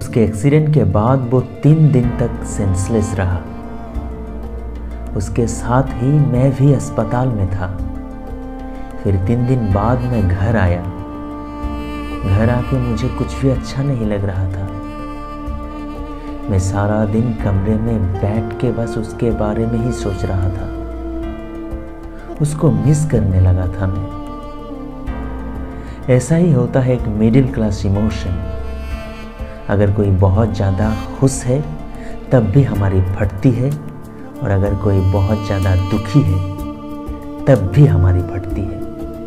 उसके एक्सीडेंट के बाद वो 3 दिन तक सेंसलेस रहा। उसके साथ ही मैं भी अस्पताल में था। फिर 3 दिन बाद मैं घर आया। घर आके मुझे कुछ भी अच्छा नहीं लग रहा था। मैं सारा दिन कमरे में बैठ के बस उसके बारे में ही सोच रहा था। उसको मिस करने लगा था मैं। ऐसा ही होता है एक मिडिल क्लास इमोशन। अगर कोई बहुत ज़्यादा खुश है तब भी हमारी फटती है, और अगर कोई बहुत ज़्यादा दुखी है तब भी हमारी फटती है।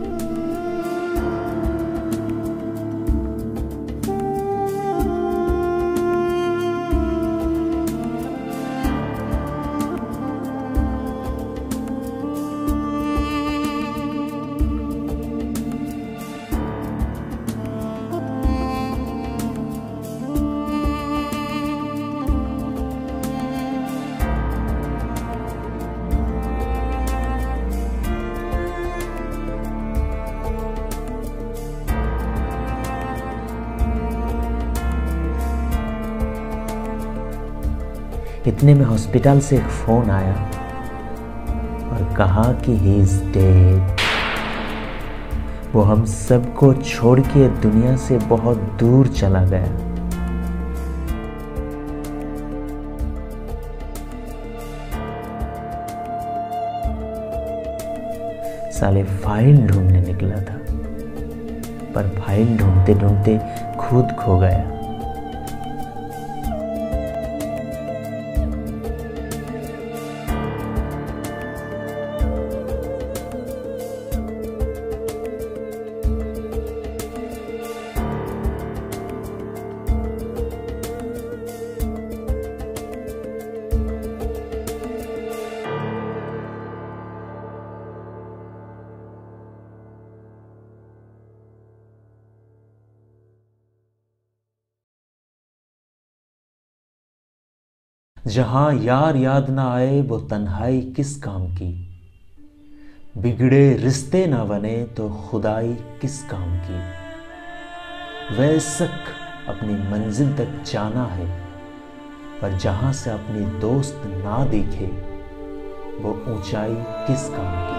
इतने में हॉस्पिटल से एक फोन आया और कहा कि ही इज डेड। वो हम सबको छोड़ के दुनिया से बहुत दूर चला गया। साले फाइल ढूंढने निकला था, पर फाइल ढूंढते ढूंढते खुद खो गया। जहां यार याद ना आए वो तन्हाई किस काम की, बिगड़े रिश्ते ना बने तो खुदाई किस काम की। वैसक अपनी मंजिल तक जाना है, पर जहां से अपनी दोस्त ना दिखे वो ऊंचाई किस काम की।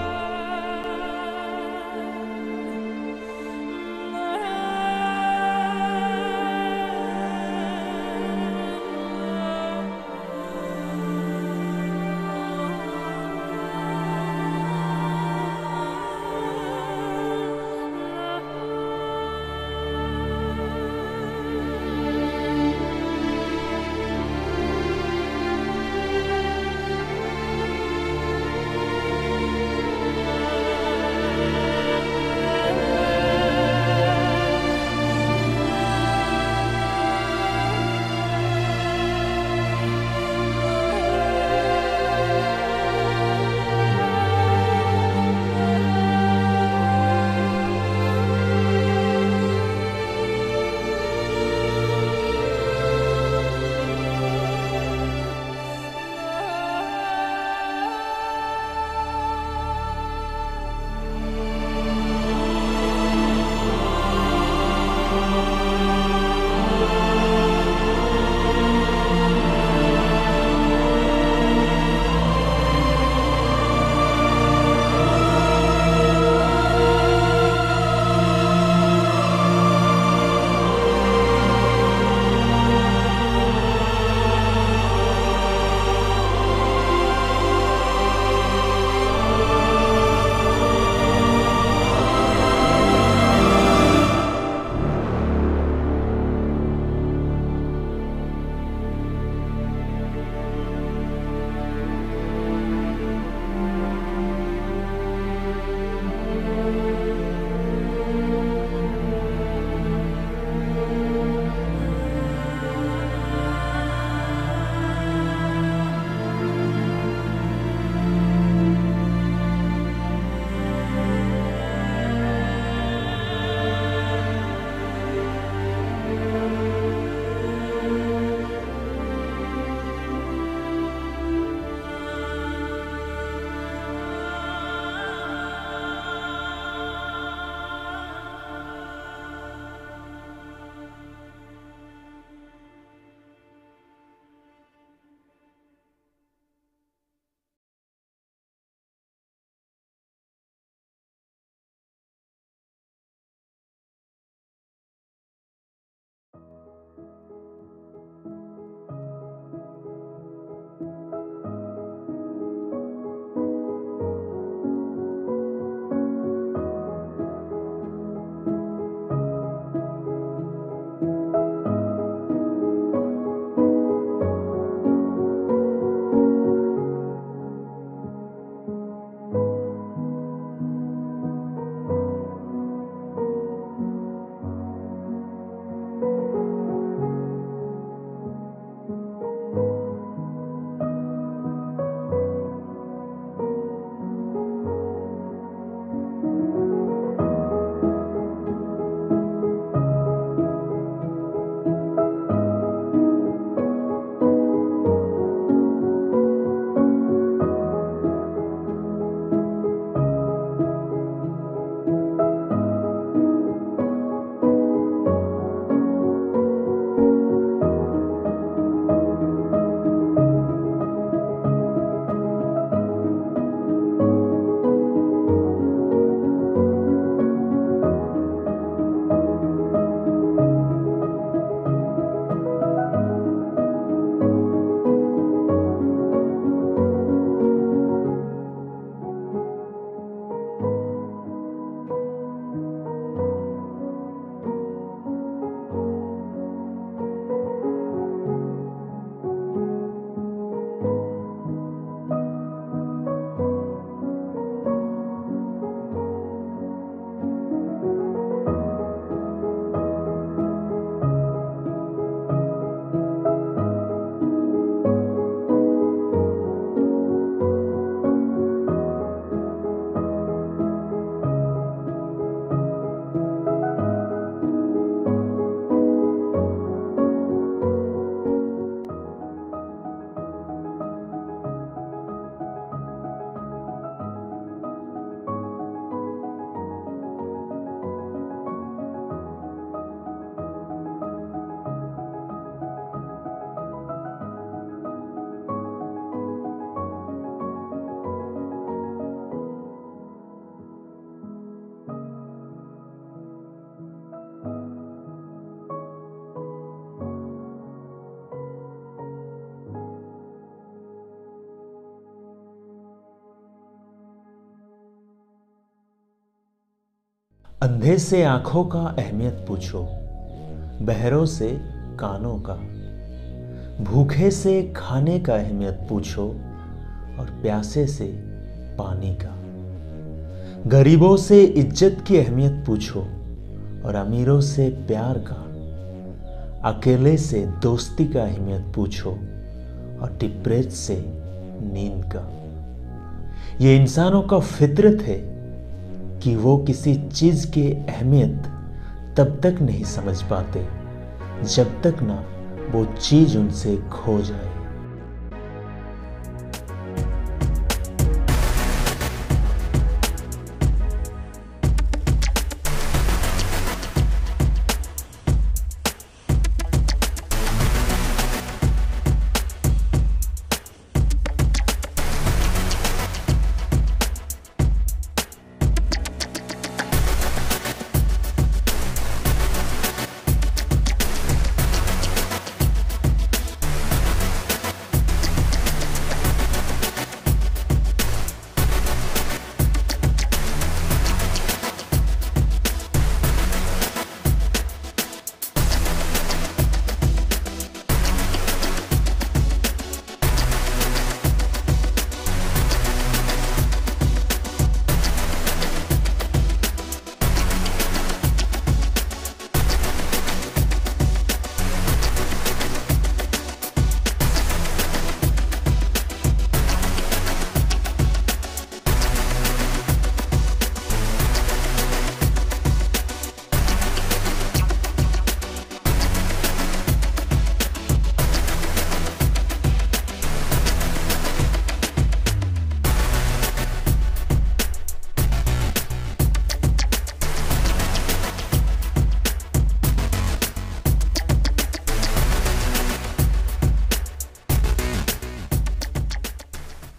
अंधे से आंखों का अहमियत पूछो, बहरों से कानों का, भूखे से खाने का अहमियत पूछो और प्यासे से पानी का। गरीबों से इज्जत की अहमियत पूछो और अमीरों से प्यार का। अकेले से दोस्ती का अहमियत पूछो और डिप्रेस से नींद का। ये इंसानों का फितरत है कि वो किसी चीज की अहमियत तब तक नहीं समझ पाते जब तक ना वो चीज उनसे खो जाए।